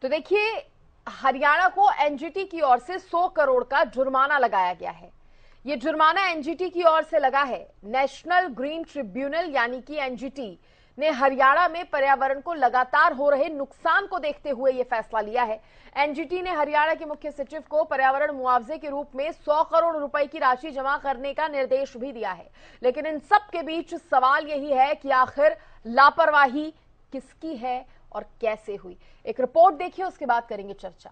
तो देखिए, हरियाणा को एनजीटी की ओर से 100 करोड़ का जुर्माना लगाया गया है। ये जुर्माना एनजीटी की ओर से लगा है। नेशनल ग्रीन ट्रिब्यूनल यानी कि एनजीटी ने हरियाणा में पर्यावरण को लगातार हो रहे नुकसान को देखते हुए यह फैसला लिया है। एनजीटी ने हरियाणा के मुख्य सचिव को पर्यावरण मुआवजे के रूप में 100 करोड़ रुपए की राशि जमा करने का निर्देश भी दिया है। लेकिन इन सब के बीच सवाल यही है कि आखिर लापरवाही किसकी है और कैसे हुई। एक रिपोर्ट देखिए, उसके बाद करेंगे चर्चा।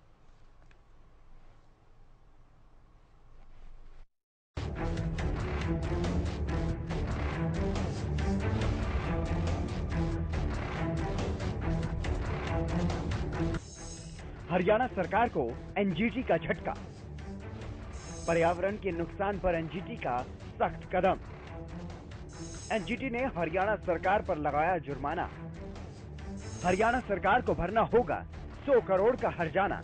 हरियाणा सरकार को एनजीटी का झटका। पर्यावरण के नुकसान पर एनजीटी का सख्त कदम। एनजीटी ने हरियाणा सरकार पर लगाया जुर्माना। हरियाणा सरकार को भरना होगा 100 करोड़ का हर्जाना।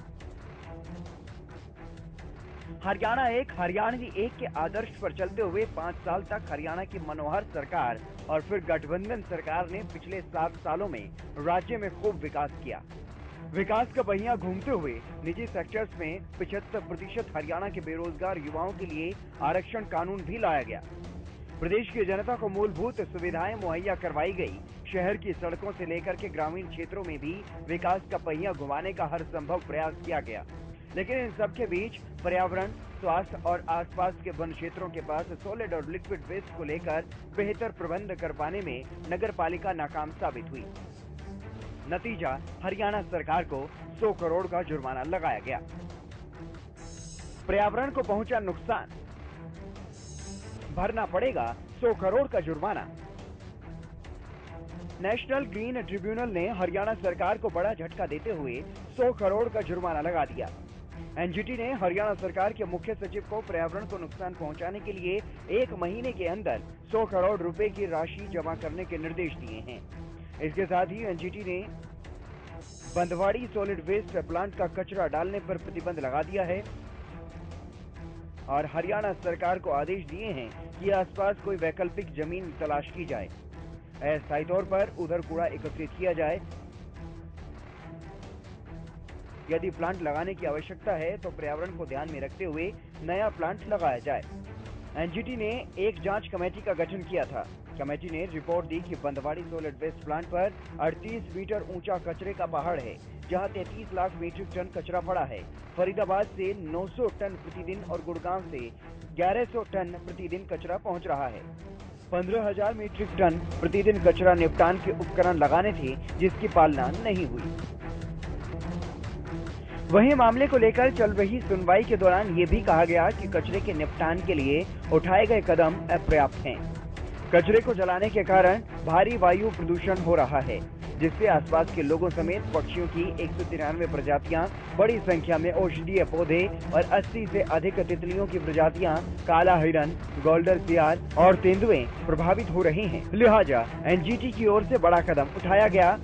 हरियाणा एक हरियाणवी एक के आदर्श पर चलते हुए 5 साल तक हरियाणा की मनोहर सरकार और फिर गठबंधन सरकार ने पिछले 7 सालों में राज्य में खूब विकास किया। विकास का पहिया घूमते हुए निजी सेक्टर्स में 75% हरियाणा के बेरोजगार युवाओं के लिए आरक्षण कानून भी लाया गया। प्रदेश की जनता को मूलभूत सुविधाएं मुहैया करवाई गई। शहर की सड़कों से लेकर के ग्रामीण क्षेत्रों में भी विकास का पहिया घुमाने का हर संभव प्रयास किया गया। लेकिन इन सब के बीच पर्यावरण, स्वास्थ्य और आसपास के वन क्षेत्रों के पास सॉलिड और लिक्विड वेस्ट को लेकर बेहतर प्रबंध कर पाने में नगर पालिका नाकाम साबित हुई। नतीजा, हरियाणा सरकार को 100 करोड़ का जुर्माना लगाया गया। पर्यावरण को पहुंचा नुकसान, भरना पड़ेगा 100 करोड़ का जुर्माना। नेशनल ग्रीन ट्रिब्यूनल ने हरियाणा सरकार को बड़ा झटका देते हुए 100 करोड़ का जुर्माना लगा दिया। एनजीटी ने हरियाणा सरकार के मुख्य सचिव को पर्यावरण को नुकसान पहुंचाने के लिए 1 महीने के अंदर 100 करोड़ रुपए की राशि जमा करने के निर्देश दिए हैं। इसके साथ ही एनजीटी ने बंदवाड़ी सॉलिड वेस्ट प्लांट का कचरा डालने पर प्रतिबंध लगा दिया है और हरियाणा सरकार को आदेश दिए हैं कि आसपास कोई वैकल्पिक जमीन तलाश की जाए। अस्थायी तौर पर उधर कूड़ा एकत्रित किया जाए। यदि प्लांट लगाने की आवश्यकता है तो पर्यावरण को ध्यान में रखते हुए नया प्लांट लगाया जाए। एनजीटी ने एक जांच कमेटी का गठन किया था। कमेटी ने रिपोर्ट दी कि बंदवाड़ी सॉलिड वेस्ट प्लांट पर 38 मीटर ऊंचा कचरे का पहाड़ है, जहां 33 लाख मीट्रिक टन कचरा पड़ा है। फरीदाबाद से 900 टन प्रतिदिन और गुड़गांव से 1100 टन प्रतिदिन कचरा पहुंच रहा है। 15,000 मीट्रिक टन प्रतिदिन कचरा निपटान के उपकरण लगाने थे, जिसकी पालना नहीं हुई। वहीं मामले को लेकर चल रही सुनवाई के दौरान ये भी कहा गया कि कचरे के निपटान के लिए उठाए गए कदम अपर्याप्त हैं। कचरे को जलाने के कारण भारी वायु प्रदूषण हो रहा है, जिससे आसपास के लोगों समेत पक्षियों की 193 प्रजातियां, बड़ी संख्या में औषधीय पौधे और 80 से अधिक तितलियों की प्रजातियां, काला हिरन, गोल्डन सियार और तेंदुए प्रभावित हो रही हैं। लिहाजा एनजीटी की ओर से बड़ा कदम उठाया गया।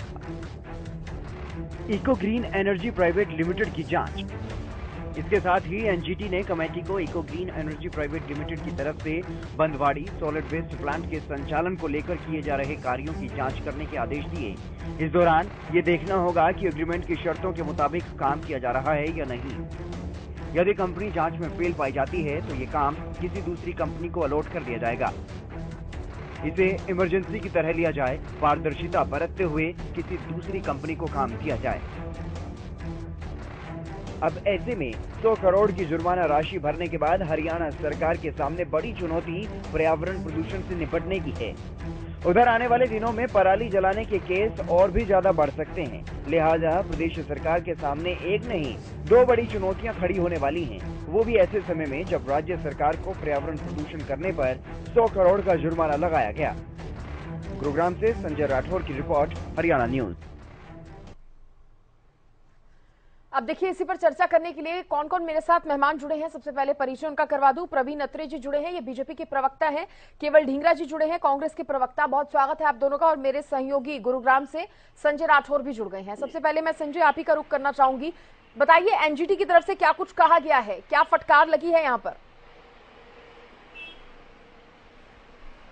Eco green energy private limited की जांच। इसके साथ ही एनजीटी ने कमेटी को eco green energy private limited की तरफ से बंदवाड़ी सॉलिड वेस्ट प्लांट के संचालन को लेकर किए जा रहे कार्यों की जांच करने के आदेश दिए। इस दौरान ये देखना होगा कि एग्रीमेंट की शर्तों के मुताबिक काम किया जा रहा है या नहीं। यदि कंपनी जांच में फेल पाई जाती है तो ये काम किसी दूसरी कंपनी को अलॉट कर दिया जाएगा। इसे इमरजेंसी की तरह लिया जाए, पारदर्शिता बरतते हुए किसी दूसरी कंपनी को काम दिया जाए। अब ऐसे में 100 करोड़ की जुर्माना राशि भरने के बाद हरियाणा सरकार के सामने बड़ी चुनौती पर्यावरण प्रदूषण से निपटने की है। उधर आने वाले दिनों में पराली जलाने के केस और भी ज्यादा बढ़ सकते हैं। लिहाजा प्रदेश सरकार के सामने एक नहीं 2 बड़ी चुनौतियां खड़ी होने वाली हैं, वो भी ऐसे समय में जब राज्य सरकार को पर्यावरण प्रदूषण करने पर 100 करोड़ का जुर्माना लगाया गया। गुरुग्राम से संजय राठौर की रिपोर्ट, हरियाणा न्यूज। अब देखिए, इसी पर चर्चा करने के लिए कौन कौन मेरे साथ मेहमान जुड़े हैं। सबसे पहले परिचय उनका करवा दूं। प्रवीण अत्रे जी जुड़े हैं, ये बीजेपी के प्रवक्ता हैं। केवल ढींगरा जी जुड़े हैं, कांग्रेस के प्रवक्ता। बहुत स्वागत है आप दोनों का। और मेरे सहयोगी गुरुग्राम से संजय राठौर भी जुड़ गए हैं। सबसे पहले मैं संजय आप ही का रुख करना चाहूंगी। बताइए, एनजीटी की तरफ से क्या कुछ कहा गया है, क्या फटकार लगी है यहाँ पर?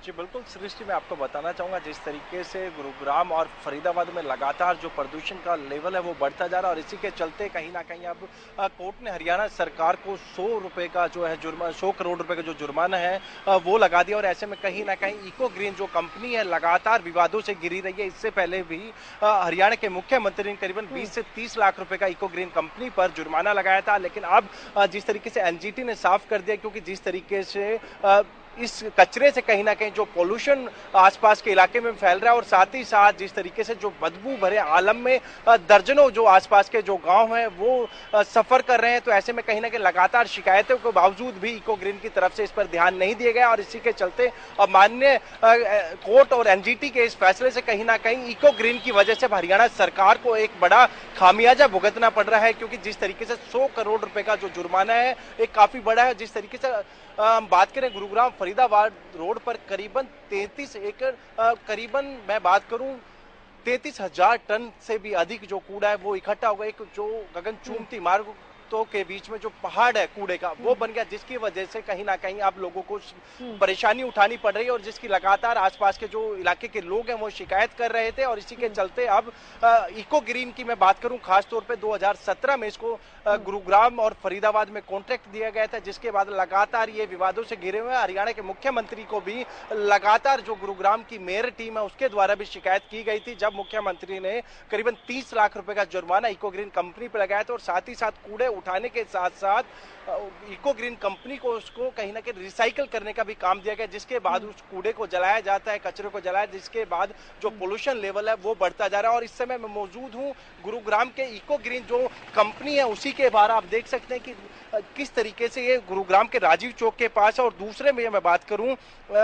जी बिल्कुल सृष्टि, मैं आपको बताना चाहूँगा जिस तरीके से गुरुग्राम और फरीदाबाद में लगातार जो प्रदूषण का लेवल है वो बढ़ता जा रहा है और इसी के चलते कहीं ना कहीं अब कोर्ट ने हरियाणा सरकार को 100 रुपए का जो है 100 करोड़ रुपए का जो जुर्माना है वो लगा दिया। और ऐसे में कहीं ना कहीं इको ग्रीन जो कंपनी है लगातार विवादों से घिरी रही है। इससे पहले भी हरियाणा के मुख्यमंत्री ने करीबन 20 से 30 लाख रुपए का इको ग्रीन कंपनी पर जुर्माना लगाया था। लेकिन अब जिस तरीके से एनजीटी ने साफ कर दिया, क्योंकि जिस तरीके से इस कचरे से कहीं ना कहीं जो पोल्यूशन आसपास के इलाके में फैल रहा है और साथ ही साथ जिस तरीके से जो बदबू भरे आलम में दर्जनों जो आसपास के जो गांव हैं वो सफर कर रहे हैं, तो ऐसे में कहीं ना कहीं लगातार शिकायतों के बावजूद भी इको ग्रीन की तरफ से इस पर ध्यान नहीं दिया गया। और इसी के चलते अब माननीय कोर्ट और एनजीटी के इस फैसले से कहीं ना कहीं इको ग्रीन की वजह से हरियाणा सरकार को एक बड़ा खामियाजा भुगतना पड़ रहा है, क्योंकि जिस तरीके से 100 करोड़ रुपए का जो जुर्माना है एक काफी बड़ा है। जिस तरीके से हम बात करें गुरुग्राम फरीदाबाद रोड पर करीबन 33 एकड़ करीबन मैं बात करूं 33,000 टन से भी अधिक जो कूड़ा है वो इकट्ठा होगा। एक जो गगनचुंबी मार्ग तो के बीच में जो पहाड़ है कूड़े का वो बन गया, जिसकी वजह से कहीं ना कहीं आप लोगों को परेशानी उठानी पड़ रही है और जिसकी लगातार आसपास के जो इलाके के लोग हैं वो शिकायत कर रहे थे। और इसी के चलते अब इको ग्रीन की मैं बात करूं खास तौर पे 2017 में इसको गुरुग्राम और फरीदाबाद में कॉन्ट्रैक्ट दिया गया था, जिसके बाद लगातार ये विवादों से घिरे हुए हैं। हरियाणा के मुख्यमंत्री को भी लगातार जो गुरुग्राम की मेयर टीम है उसके द्वारा भी शिकायत की गई थी, जब मुख्यमंत्री ने करीबन 30 लाख रुपए का जुर्माना इको ग्रीन कंपनी पर लगाया था और साथ ही साथ कूड़े उठाने के साथ साथ इको ग्रीन कंपनी को उसको कहीं ना कहीं रिसाइकल करने का भी काम दिया गया, जिसके बाद उस कूड़े को जलाया जाता है, कचरे को जलाया, जिसके बाद जो पोल्यूशन लेवल है वो बढ़ता जा रहा है। और इस समय मैं मौजूद हूँ गुरुग्राम के इको ग्रीन जो कंपनी है उसी के बाहर। आप देख सकते हैं कि किस तरीके से ये गुरुग्राम के राजीव चौक के पास है। और दूसरे में मैं बात करूं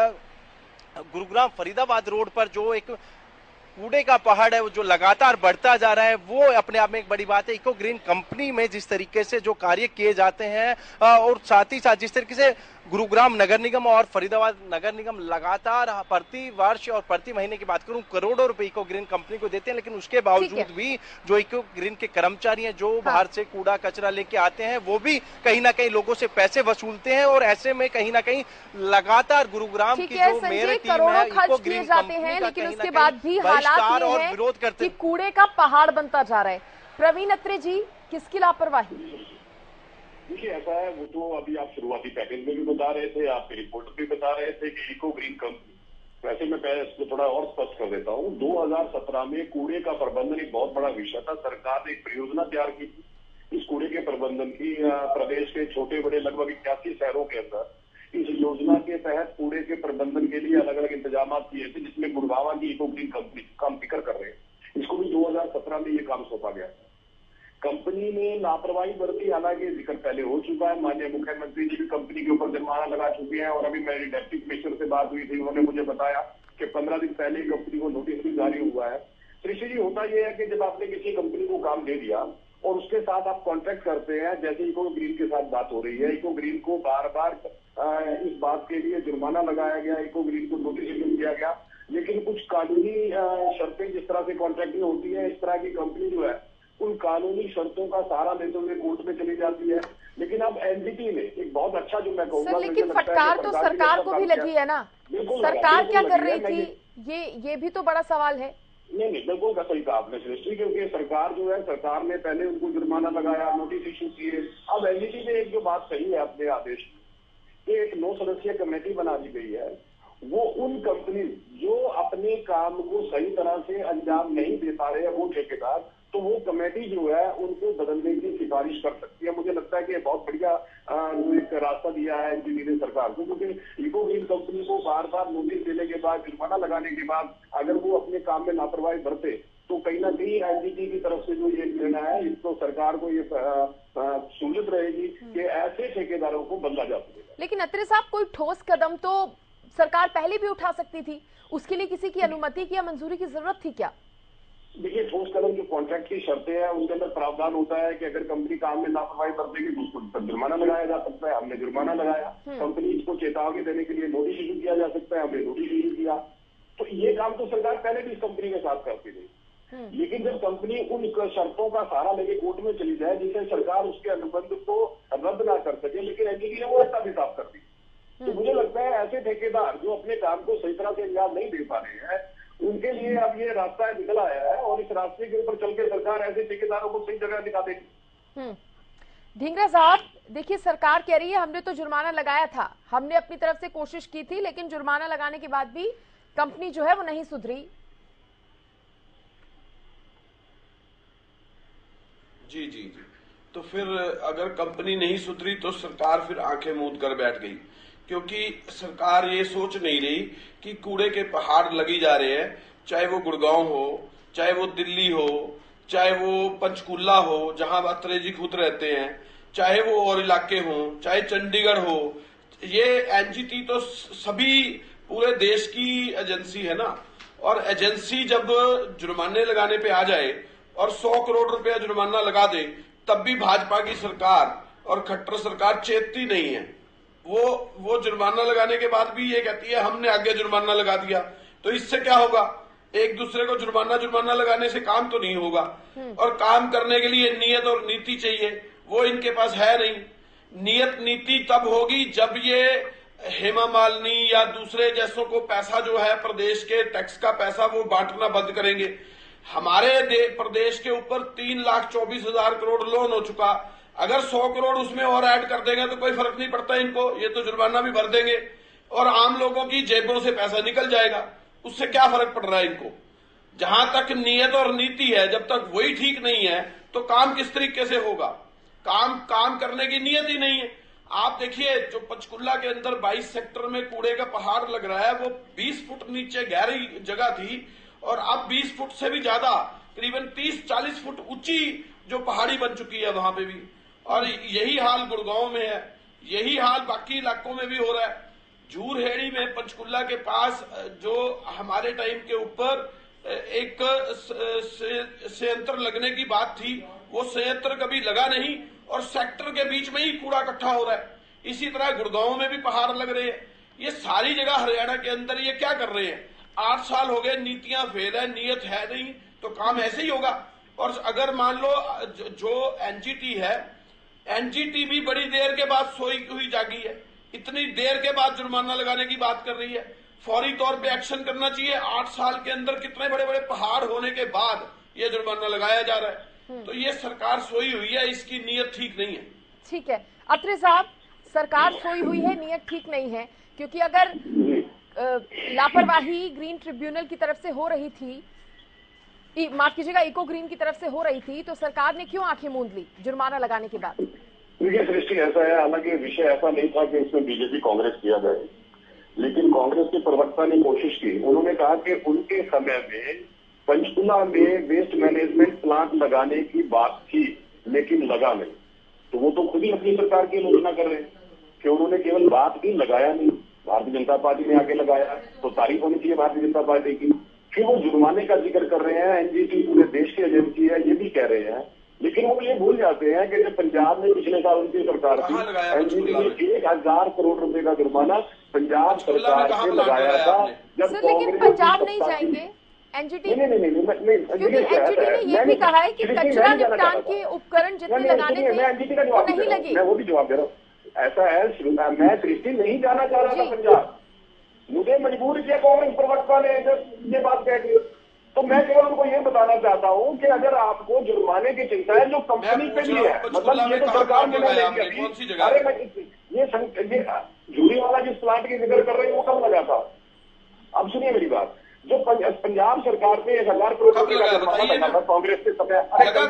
गुरुग्राम फरीदाबाद रोड पर जो एक कूड़े का पहाड़ है वो जो लगातार बढ़ता जा रहा है वो अपने आप में एक बड़ी बात है। इको ग्रीन कंपनी में जिस तरीके से जो कार्य किए जाते हैं और साथ ही साथ जिस तरीके से गुरुग्राम नगर निगम और फरीदाबाद नगर निगम लगातार प्रति वर्ष और प्रति महीने की बात करूं करोड़ों रुपए इको ग्रीन कंपनी को देते हैं, लेकिन उसके बावजूद भी जो इको ग्रीन के कर्मचारी हैं जो बाहर से कूड़ा कचरा लेके आते हैं वो भी कहीं ना कहीं लोगों से पैसे वसूलते हैं। और ऐसे में कहीं ना कहीं लगातार गुरुग्राम की जो मेयर टीम है इको ग्रीन कंपनी लेकिन उसके बाद भी हालात ये है विरोध करते कि कूड़े का पहाड़ बनता जा रहा है। प्रवीण अत्रे जी, किसकी लापरवाही? देखिए ऐसा है, वो तो अभी आप शुरुआती पैकेज में भी बता रहे थे, आप रिपोर्ट भी बता रहे थे कि इको ग्रीन कंपनी, वैसे मैं पहले इसको थोड़ा और स्पष्ट कर देता हूँ। 2017 में कूड़े का प्रबंधन एक बहुत बड़ा विषय था। सरकार ने एक परियोजना तैयार की थी इस कूड़े के प्रबंधन की। प्रदेश के छोटे बड़े लगभग 81 शहरों के अंदर इस योजना के तहत कूड़े के प्रबंधन के लिए अलग अलग इंतजाम किए थे, जिसमें गुड़गांव की इको ग्रीन कंपनी काम फिक्र कर रहे हैं। इसको भी 2017 में ये काम सौंपा गया। कंपनी ने लापरवाही बरती, हालांकि जिक्र पहले हो चुका है, माननीय मुख्यमंत्री जी भी कंपनी के ऊपर जुर्माना लगा चुके हैं। और अभी मेरी डिप्टी कमिश्नर से बात हुई थी, उन्होंने मुझे बताया कि 15 दिन पहले कंपनी को नोटिस भी जारी हुआ है। श्री जी, होता यह है कि जब आपने किसी कंपनी को काम दे दिया और उसके साथ आप कॉन्ट्रैक्ट करते हैं, जैसे इको ग्रीन के साथ बात हो रही है, इको ग्रीन को बार बार इस बात के लिए जुर्माना लगाया गया, इको ग्रीन को नोटिस इशू किया गया, लेकिन कुछ कानूनी शर्तें जिस तरह से कॉन्ट्रैक्ट में होती है, इस तरह की कंपनी जो है उन कानूनी शर्तों का सहारा लेते हुए कोर्ट में चली जाती है। लेकिन अब एनजीटी ने एक बहुत अच्छा जो मैं कहूँगा, लेकिन फटकार तो सरकार को भी लगी है ना, सरकार क्या कर रही थी, ये भी तो बड़ा सवाल है। नहीं, बिल्कुल का सही कहा आपने सृष्टि, क्योंकि सरकार जो है, सरकार ने पहले उनको जुर्माना लगाया, नोटिस इशू किए। अब एनजीटी ने एक जो बात कही है अपने आदेश में, एक 9 सदस्यीय कमेटी बना दी गई है। वो उन कंपनी जो अपने काम को सही तरह से अंजाम नहीं दे पा रहे हैं, वो ठेकेदार, तो वो कमेटी जो है उनको बदलने की सिफारिश कर सकती है। मुझे लगता है कि बहुत बढ़िया एक रास्ता दिया है एनजीटी ने सरकार को, क्योंकि इको ग्रीन कंपनी को बार बार नोटिस देने के बाद, जुर्माना लगाने के बाद अगर वो अपने काम में लापरवाही बरते तो कहीं ना कहीं एनजीटी की तरफ से जो ये निर्णय है इसको सरकार को ये सुनिश्चित रहेगी कि ऐसे ठेकेदारों को बदला जा सकेगा। लेकिन अत्रे साहब, कोई ठोस कदम तो सरकार पहले भी उठा सकती थी, उसके लिए किसी की अनुमति की या मंजूरी की जरूरत थी क्या? देखिए, ठोस कदम जो कॉन्ट्रैक्ट की शर्तें हैं उनके अंदर प्रावधान होता है कि अगर कंपनी काम में लापरवाही बरतेगी तो उसको जुर्माना लगाया जा सकता है। हमने जुर्माना लगाया, कंपनी को चेतावनी देने के लिए नोटिस इशू किया जा सकता है, हमने नोटिस इशू किया। तो ये काम तो सरकार पहले भी इस कंपनी के साथ करती थी। लेकिन जब कंपनी उन शर्तों का सहारा लेके कोर्ट में चली जाए जिससे सरकार उसके अनुबंध को रद्द ना कर सके, लेकिन एनजीटी ने वो रास्ता भी साफ कर दी। तो मुझे लगता है ऐसे ठेकेदार जो अपने काम को सही तरह से अंजाम नहीं दे पा रहे हैं, उनके लिए अब ये रास्ता निकल आया है और इस रास्ते के ऊपर चल के सरकार ऐसे ठेकेदारों को सही जगह दिखा देगी। ढींगरा साहब, देखिए सरकार कह रही है हमने तो जुर्माना लगाया था, हमने अपनी तरफ से कोशिश की थी, लेकिन जुर्माना लगाने के बाद भी कंपनी जो है वो नहीं सुधरी। जी जी जी, तो फिर अगर कंपनी नहीं सुधरी तो सरकार फिर आंखें मूंद कर बैठ गई, क्योंकि सरकार ये सोच नहीं रही कि कूड़े के पहाड़ लगी जा रहे हैं, चाहे वो गुड़गांव हो, चाहे वो दिल्ली हो, चाहे वो पंचकुला हो जहां अत्रे जी खुद रहते हैं, चाहे वो और इलाके हों, चाहे चंडीगढ़ हो। ये एनजीटी तो सभी पूरे देश की एजेंसी है ना, और एजेंसी जब जुर्माने लगाने पे आ जाए और 100 करोड़ रुपया जुर्माना लगा दे, तब भी भाजपा की सरकार और खट्टर सरकार चेतती नहीं है। वो जुर्माना लगाने के बाद भी ये कहती है हमने आगे जुर्माना लगा दिया। तो इससे क्या होगा? एक दूसरे को जुर्माना लगाने से काम तो नहीं होगा, और काम करने के लिए नियत और नीति चाहिए, वो इनके पास है नहीं। नियत नीति तब होगी जब ये हेमा मालिनी या दूसरे जैसों को पैसा जो है प्रदेश के टैक्स का पैसा वो बांटना बंद करेंगे। हमारे प्रदेश के ऊपर 3,24,000 करोड़ लोन हो चुका, अगर 100 करोड़ उसमें और ऐड कर देंगे तो कोई फर्क नहीं पड़ता इनको, ये तो जुर्माना भी भर देंगे और आम लोगों की जेबों से पैसा निकल जाएगा, उससे क्या फर्क पड़ रहा है इनको। जहां तक नियत और नीति है, जब तक वही ठीक नहीं है तो काम किस तरीके से होगा? काम करने की नियत ही नहीं है। आप देखिए, जो पंचकुला के अंदर 22 सेक्टर में कूड़े का पहाड़ लग रहा है, वो 20 फुट नीचे गहरी जगह थी और अब 20 फुट से भी ज्यादा, करीबन 30-40 फुट ऊंची जो पहाड़ी बन चुकी है वहां पे भी। और यही हाल गुड़गांव में है, यही हाल बाकी इलाकों में भी हो रहा है। झूरहेड़ी में पंचकुला के पास जो हमारे टाइम के ऊपर एक संयंत्र लगने की बात थी, वो संयंत्र कभी लगा नहीं और सेक्टर के बीच में ही कूड़ा इकट्ठा हो रहा है। इसी तरह गुड़गांव में भी पहाड़ लग रहे हैं। ये सारी जगह हरियाणा के अंदर ये क्या कर रहे हैं? 8 साल हो गए, नीतियां फेल है, नियत है नहीं, तो काम ऐसे ही होगा। और अगर मान लो जो एनजीटी है, एनजीटी भी बड़ी देर के बाद सोई हुई जागी है, इतनी देर के बाद जुर्माना लगाने की बात कर रही है। फौरी तौर पे एक्शन करना चाहिए। 8 साल के अंदर कितने बड़े बड़े पहाड़ होने के बाद ये जुर्माना लगाया जा रहा है। तो ये सरकार सोई हुई है, इसकी नीयत ठीक नहीं है। ठीक है अत्रे साहब, सरकार सोई हुई है, नियत ठीक नहीं है, क्योंकि अगर लापरवाही ग्रीन ट्रिब्यूनल की तरफ से हो रही थी, माफ कीजिएगा इको ग्रीन की तरफ से हो रही थी, तो सरकार ने क्यों आंखें मूंद ली जुर्माना लगाने के बाद? देखिए सृष्टि, ऐसा है, हालांकि विषय ऐसा नहीं था कि इसमें बीजेपी कांग्रेस किया जाए, लेकिन कांग्रेस के प्रवक्ता ने कोशिश की। उन्होंने कहा कि उनके समय में पंचकुला में वेस्ट मैनेजमेंट प्लांट लगाने की बात थी, लेकिन लगा नहीं। तो वो तो खुद ही अपनी सरकार की आलोचना कर रहे हैं कि उन्होंने केवल बात की, लगाया नहीं। भारतीय जनता पार्टी ने आगे लगाया, तो तारीफ होनी चाहिए भारतीय जनता पार्टी की। फिर वो जुर्माने का जिक्र कर रहे हैं, एनजीटी पूरे देश की एजेंसी है, ये भी कह रहे हैं, लेकिन वो ये भूल जाते हैं कि जब पंजाब में पिछले साल उनकी सरकार थी, एनजीटी ने 1,000 करोड़ रुपए का जुर्माना पंजाब सरकार से लगाया था। जब लेकिन पंजाब नहीं जाएंगे एनजीटी, क्योंकि एनजीटी ने ये भी कहा है कि कचरा निपटान के उपकरण जितने लगाने थे वो नहीं लगे। मैं वो भी जवाब दे रहा हूँ। ऐसा है, मैं सृष्टि नहीं जाना चाह रहा था पंजाब, मुझे मजबूर किया कांग्रेस प्रवक्ता ने जब ये बात कह दी। तो मैं केवल उनको ये बताना चाहता हूँ कि अगर आपको जुर्माने की चिंता है जो कंपनी पे भी है, मतलब ये तो सरकार ने नहीं, अरे ये जूरी वाला जिस प्लांट की जिक्र कर रहे हैं वो कब लगा था? अब सुनिए मेरी बात, जो पंजाब सरकार ने 1,000 करोड़ रुपए का जुर्माना लगा था कांग्रेस के समय।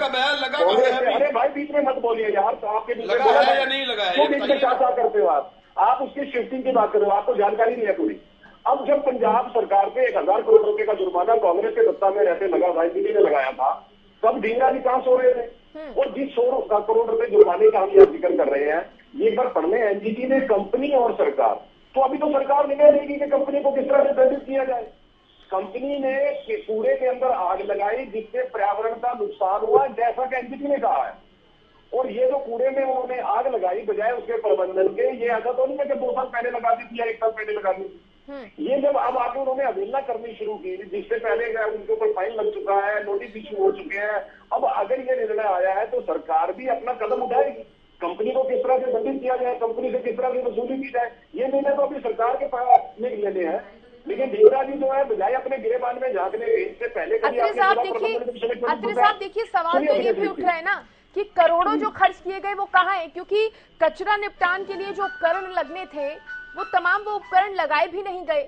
अरे भाई बीच में मत बोलिए यार, तो आपके बीच में क्या करते हो आप उसकी शिफ्टिंग की बात करो, आपको जानकारी नहीं है पूरी। अब जब पंजाब सरकार पे 1,000 करोड़ रुपए का जुर्माना कांग्रेस के सत्ता में रहते लगा था, एनजीटी ने लगाया था, तब ढींगरा जी कहां सो रहे थे? और जिस 100 करोड़ रुपए जुर्माने का हम यहाँ जिक्र कर रहे हैं, ये एक बार पढ़ने एनजीटी ने कंपनी और सरकार, तो अभी तो सरकार निर्णय लेगी कि कंपनी को किस तरह से दंडित किया जाए। कंपनी ने कूड़े के अंदर आग लगाई जिससे पर्यावरण का नुकसान हुआ, जैसा कि एनजीटी ने कहा है। और ये जो कूड़े में उन्होंने आग लगाई बजाय उसके प्रबंधन के, ये ऐसा तो नहीं है कि 2 साल पहले लगा दी थी या 1 साल पहले लगा दी थी। ये जब अब आगे उन्होंने अवहेलना करनी शुरू की, जिससे पहले उनके ऊपर फाइन लग चुका है, नोटिस इशू हो चुके हैं, अब अगर ये निर्णय आया है तो सरकार भी अपना कदम उठाएगी, कंपनी को किस तरह से दंडित ग्रीन किया जाए, कंपनी से किस तरह की वसूली की जाए, ये निर्णय तो अभी सरकार के पास में लेने हैं। लेकिन ढींगरा जी जो है बजाय अपने गिरेबान में झांकने के, इससे पहले अत्रे साहब देखिए सवाल तो ये भी उठ रहा है ना कि करोड़ों जो खर्च किए गए वो कहाँ है, क्योंकि कचरा निपटान के लिए जो उपकरण लगने थे वो तमाम वो उपकरण लगाए भी नहीं गए।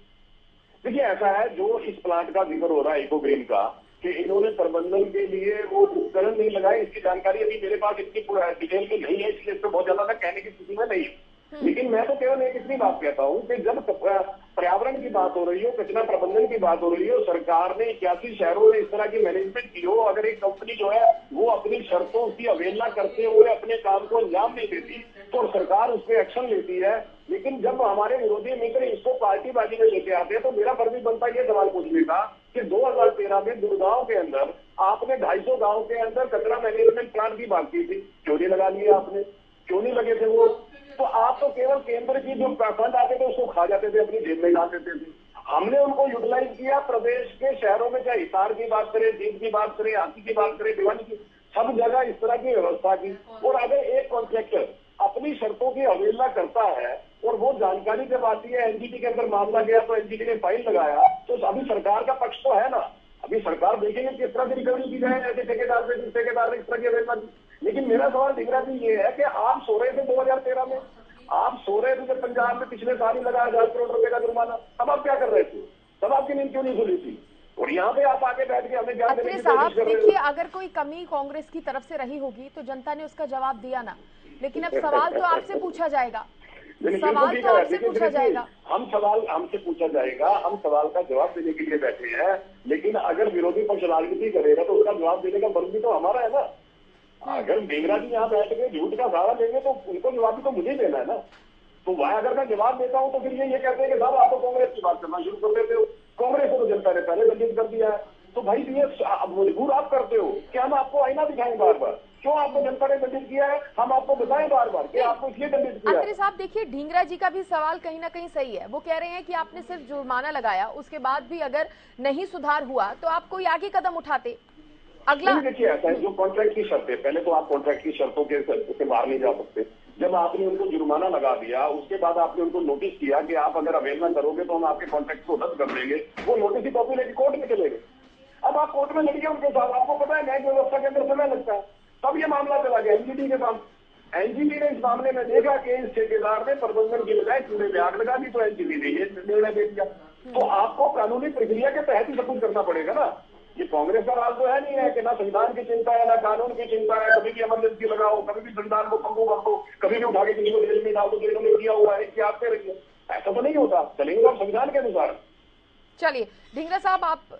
देखिए ऐसा है, जो इस प्लांट का जिक्र हो रहा है इको ग्रीन का, कि इन्होंने प्रबंधन के लिए वो उपकरण नहीं लगाए, इसकी जानकारी अभी मेरे पास इतनी डिटेल में नहीं है, इसलिए इस पर बहुत ज्यादा कहने की स्थिति में नहीं। लेकिन मैं तो केवल एक इतनी बात कहता हूँ कि जब पर्यावरण की बात हो रही हो, कचरा प्रबंधन की बात हो रही हो, सरकार ने 81 शहरों में इस तरह की मैनेजमेंट की हो, अगर एक कंपनी जो है वो अपनी शर्तों की अवहेलना करते हुए अपने काम को अंजाम नहीं देती तो सरकार उस पर एक्शन लेती है। लेकिन जब हमारे विरोधी मित्र इसको पार्टीबाजी में लेके आते हैं तो मेरा फर्ज भी बनता है ये सवाल पूछने का कि 2013 में गुड़गांव के अंदर आपने 250 गांव के अंदर कचरा मैनेजमेंट प्लांट की बात की थी, क्यों नहीं लगा लिए आपने, क्यों नहीं लगे थे वो? तो आप तो केवल केंद्र की जो फंड आते थे उसको खा जाते थे, अपनी जेब में डाल देते थे। हमने उनको यूटिलाइज किया प्रदेश के शहरों में, चाहे हिसार की बात करें, जींद की बात करें, हाथी की बात करें, भिवानी की, सब जगह इस तरह की व्यवस्था की। और अगर एक कॉन्ट्रैक्टर अपनी शर्तों की अवहेलना करता है और वो जानकारी जब आती है, एनजीटी के अंदर मामला गया तो एनजीटी ने फाइल लगाया, तो अभी सरकार का पक्ष तो है ना, अभी सरकार देखेंगे किस तरह की रिकवरी की जाए ऐसे ठेकेदार से, जिस ठेकेदार ने इस तरह की अवहेलना की। लेकिन मेरा सवाल ढींगरा जी ये है कि आप सो रहे थे 2013 में, आप सो रहे थे जब पंजाब में पिछले साल ही लगा 1000 करोड़ रुपए का जुर्माना, तब आप क्या कर रहे थे? तब आपकी नींद क्यों नहीं खुली थी? और यहाँ पे आप आगे बैठ के हमें ज्ञान देने की कोशिश कर रहे हो। देखिए अगर कोई कमी कांग्रेस की तरफ से रही होगी तो जनता ने उसका जवाब दिया ना, लेकिन अब सवाल तो आपसे पूछा जाएगा, सवाल तो आपसे पूछा जाएगा। हम सवाल हमसे पूछा जाएगा, हम सवाल का जवाब देने के लिए बैठे हैं। लेकिन अगर विरोधी पक्ष राजनीति करेगा तो उसका जवाब देने का वर्ग भी तो हमारा है ना। अगर ढींगरा जी यहाँ बैठ के झूठ का सहारा लेंगे तो उनको जवाब भी तो मुझे देना है ना। तो वह अगर मैं जवाब देता हूँ तो फिर ये कहते हैं कि साहब आप तो कांग्रेस की बात करना शुरू कर देते हो, कांग्रेस को तो जनता ने पहले दंडित कर दिया है। तो भाई ये मजबूर आप करते हो कि हम आपको आईना दिखाएं बार बार, क्यों आपको जनता ने दंडित किया है, हम आपको बताएं बार बार कि आपको इसलिए दंडित किया है। अत्रे साहब देखिए ढींगरा जी का भी सवाल कहीं ना कहीं सही है, वो कह रहे हैं कि आपने सिर्फ जुर्माना लगाया, उसके बाद भी अगर नहीं सुधार हुआ तो आप कोई आगे कदम उठाते। अगला देखिए ऐसा है, जो कॉन्ट्रैक्ट की शर्तें, पहले तो आप कॉन्ट्रैक्ट की शर्तों के बाहर नहीं जा सकते। जब आपने उनको जुर्माना लगा दिया उसके बाद आपने उनको नोटिस किया कि आप अगर अवहेलना करोगे तो हम आपके कॉन्ट्रैक्ट को रद्द कर देंगे, वो नोटिस की कॉपी लेके कोर्ट में चले गए। अब आप कोर्ट में लड़िए उनके साथ, आपको पता है न्यायिक व्यवस्था के अंदर समय लगता है, तब ये मामला चला गया एनजीटी के पास। एनजीटी ने इस मामले में देखा कि इस ठेकेदार ने प्रबंधन की बजाय कूड़े में आग लगा दी, तो एनजीटी ने ये निर्णय दे दिया। तो आपको कानूनी प्रक्रिया के तहत ही सब कुछ करना पड़ेगा ना। ये कांग्रेस का राज तो है नहीं है कि ना संविधान की चिंता है ना कानून की चिंता है, कभी भी इमरजेंसी लगाओ, कभी भी संविधान को पंगु कर दो, कभी भी उठा के किसी को जेल में डाल दो, जो इन्होंने किया हुआ है इसकी आपसे रखिए। ऐसा तो नहीं होता, चलेंगे हम संविधान के अनुसार। चलिए ढींगरा साहब आप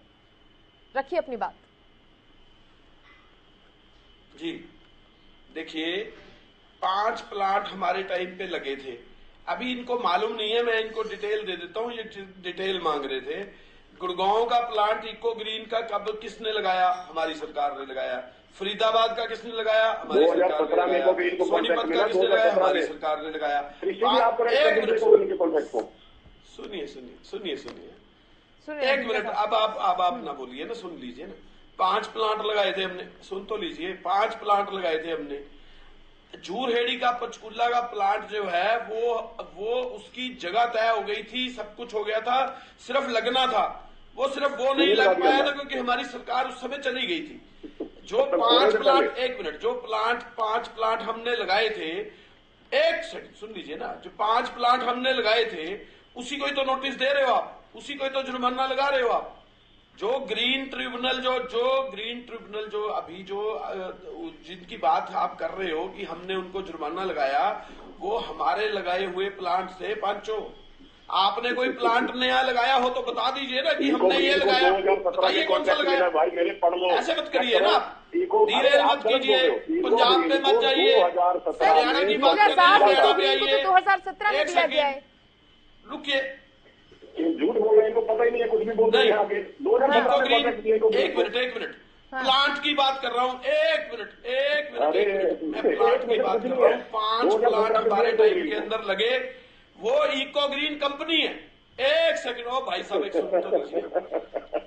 रखिए अपनी बात। जी देखिए 5 प्लांट हमारे टाइम पे लगे थे, अभी इनको मालूम नहीं है, मैं इनको डिटेल दे देता हूँ, ये डिटेल मांग रहे थे। गुड़गांव का प्लांट इको ग्रीन का कब किसने लगाया? हमारी सरकार ने लगाया। फरीदाबाद का किसने लगाया? हमारी सरकार ने लगाया। सोनीपत का किसने लगाया? हमारी सरकार ने लगाया। सुनिए सुनिए सुनिए सुनिए एक मिनट, अब आप ना बोलिए ना, सुन लीजिए ना। 5 प्लांट लगाए थे हमने, सुन तो लीजिए, 5 प्लांट लगाए थे हमने। जूरहेड़ी का पंचकुला का प्लांट जो है वो उसकी जगह तय हो गई थी, सब कुछ हो गया था, सिर्फ लगना था। वो सिर्फ वो नहीं लग पाया था क्योंकि हमारी सरकार उस समय चली गई थी। जो 5 प्लांट, एक मिनट, जो 5 प्लांट हमने लगाए थे, एक सेकंड सुन लीजिए ना, जो 5 प्लांट हमने लगाए थे उसी को ही तो नोटिस दे रहे हो आप, उसी को ही तो जुर्माना लगा रहे हो आप। जो ग्रीन ट्रिब्यूनल जो अभी जो जिनकी बात आप कर रहे हो कि हमने उनको जुर्माना लगाया, वो हमारे लगाए हुए प्लांट से पांचों। आपने कोई प्लांट नया लगाया हो तो बता दीजिए ना कि हमने ये लगाया, बताइए कौन सा लगाया। ऐसे मत करिए ना, डीरेल मत कीजिए, पंजाब में मत जाइए, हरियाणा की बात करिए, हरियाणा में आइए। 2017 में दिया गया है। रुकिए, झूठ बोल रहे हैं, इनको पता ही नहीं है, कुछ भी बोल रहे हैं आगे। एक मिनट, प्लांट की बात कर रहा हूँ, एक मिनट मैं प्लांट की बात कर रहा हूँ। 5 प्लांट हमारे टाइम के अंदर लगे, वो इको ग्रीन कंपनी है। एक सेकंड, ओ भाई साहब एक सुन तो लीजिए।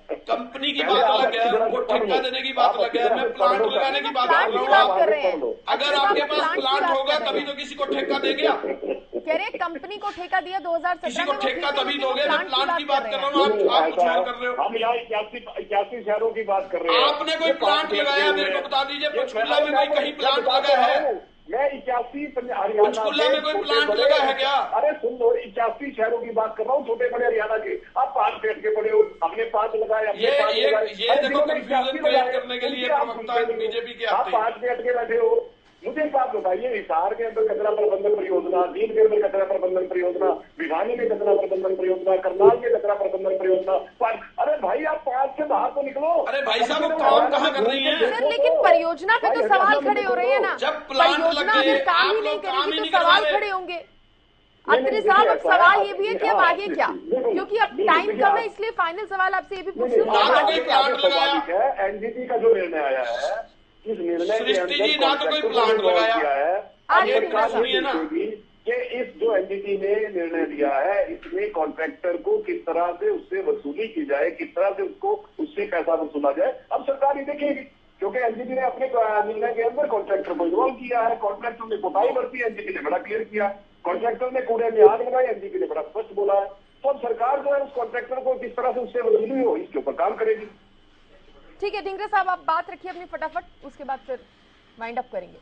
कंपनी की बात अलग है, उनको ठेका देने की बात अलग है, मैं प्लांट लगाने की बात कर रहा हूँ। अगर आपके पास प्लांट होगा तभी तो किसी को ठेका देंगे आप। कह रहे कंपनी को ठेका दिया 2017 किसी को ठेका तभी दोगे। मैं प्लांट की बात कर रहा हूँ, आप कुछ और कर रहे हो। हम यहाँ 81 शहरों की बात कर रहे हैं। आपने कोई प्लांट लगाया मेरे को बता दीजिए। पंचकुला में कोई कहीं प्लांट लगा है? मैं 81 हरियाणा पंचकुला में कोई प्लांट लगा है क्या? अरे सुन लो, 81 शहरों की बात कर रहा हूँ, छोटे बड़े हरियाणा के। आप 5 पेट के बड़े हो, हमने 5 लगाए। ये देखो कंफ्यूजन क्रिएट करने के लिए प्रवक्ता बीजेपी के आप 5 पेट के बैठे हो। मुझे एक बात बताइए, हिसार के अंदर कचरा प्रबंधन परियोजना, जींद के अंदर कचरा प्रबंधन परियोजना, भिवानी में कचरा प्रबंधन परियोजना, करनाल में कचरा प्रबंधन परियोजना। अरे भाई आप 5 से बाहर तो निकलो। अरे भाई साहब वो काम कहाँ कर रही है? सर लेकिन परियोजना पे तो सवाल खड़े हो रहे हैं ना। जब प्लांट परियोजना लग गए, अगर काम ही आप नहीं लोग काम ही करेगी नहीं तो कर सवाल रहे। खड़े होंगे। अत्री साहब अब सवाल ये भी है कि अब आगे क्या, क्योंकि अब टाइम कम है, इसलिए फाइनल सवाल आपसे ये भी पूछ लूं। एनजीटी का जो निर्णय आया है, इस निर्णय सृष्टि जी ना तो कोई प्लांट लगाया है। सुनिए ना कि इस जो एनजीटी ने निर्णय दिया है, इसमें कॉन्ट्रैक्टर को किस तरह से उससे वसूली की जाए, किस तरह से उसको उससे पैसा वसूला जाए, अब सरकार ही देखेगी। क्योंकि एनजीटी ने अपने निर्णय के अंदर कॉन्ट्रैक्टर को इन्वॉल्व किया है। कॉन्ट्रैक्टर ने कोताही बरती, एनजीटी ने बड़ा क्लियर किया। कॉन्ट्रैक्टर ने कूड़े में आग लगाई, एनजीटी ने बड़ा स्पष्ट बोला है। तो अब सरकार जो है उस कॉन्ट्रैक्टर को किस तरह से उससे वसूली हो, इसके ऊपर काम करेगी। ठीक है ढिंगरे साहब, आप बात रखिए अपनी फटाफट, उसके बाद फिर वाइंड अप करेंगे।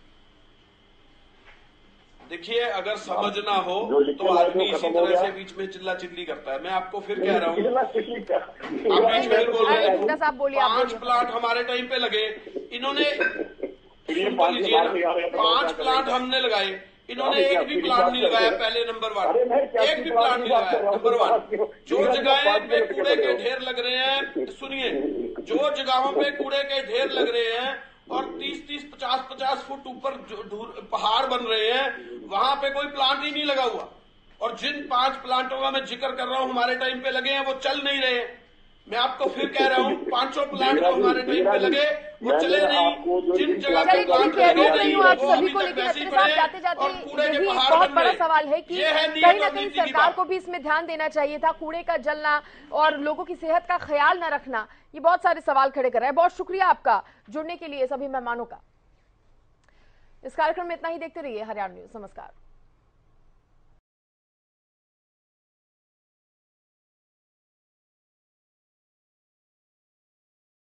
देखिए, अगर समझ ना हो तो आदमी इसी तरह से बीच में चिल्ला चिल्ली करता है। मैं आपको फिर कह रहा हूँ, आप बीच में बोल रहे हैं 5 प्लांट हमारे टाइम पे लगे, इन्होंने 5 प्लांट हमने लगाए, इन्होंने एक भी प्लांट नहीं लगाया। पहले नंबर 1, एक भी प्लांट नहीं लगाया। नंबर 1, जो जगह पे कूड़े के ढेर लग रहे हैं, सुनिए, जो जगहों पे कूड़े के ढेर लग रहे हैं और 30-30, 50-50 फुट ऊपर पहाड़ बन रहे हैं, वहां पे कोई प्लांट ही नहीं लगा हुआ। और जिन 5 प्लांटों का मैं जिक्र कर रहा हूं हमारे टाइम पे लगे हैं, वो चल नहीं रहे। मैं आपको फिर कह रहा हूँ, 500 प्लांट जो हमारे टाइम पे लगे वो चले नहीं। जिन जगह पे प्लांट लगे नहीं वो अभी तक वैसे ही पड़े हैं और कूड़े के पहाड़ बहुत बन बड़ा रहे। सवाल है कि कहीं ना कहीं सरकार को भी इसमें ध्यान देना चाहिए था। कूड़े का जलना और लोगों की सेहत का ख्याल न रखना, ये बहुत सारे सवाल खड़े कर रहा है। बहुत शुक्रिया आपका जुड़ने के लिए सभी मेहमानों का। इस कार्यक्रम में इतना ही, देखते रहिए हरियाणा न्यूज। नमस्कार।